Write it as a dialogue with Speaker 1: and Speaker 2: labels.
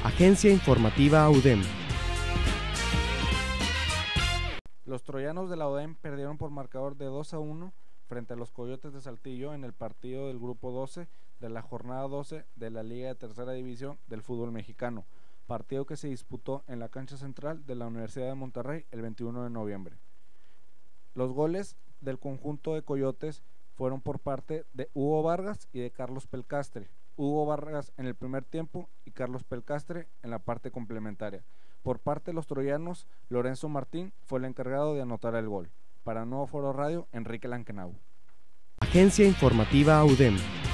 Speaker 1: Agencia Informativa UDEM.
Speaker 2: Los troyanos de la UDEM perdieron por marcador de 2-1 frente a los Coyotes de Saltillo en el partido del grupo 12 de la jornada 12 de la Liga de Tercera División del fútbol mexicano, partido que se disputó en la cancha central de la Universidad de Monterrey el 21 de noviembre. Los goles del conjunto de Coyotes fueron por parte de Hugo Vargas y de Carlos Pelcastre. Hugo Vargas en el primer tiempo y Carlos Pelcastre en la parte complementaria. Por parte de los troyanos, Lorenzo Martín fue el encargado de anotar el gol. Para Nuevo Foro Radio, Enrique Lankenau.
Speaker 1: Agencia Informativa UDEM.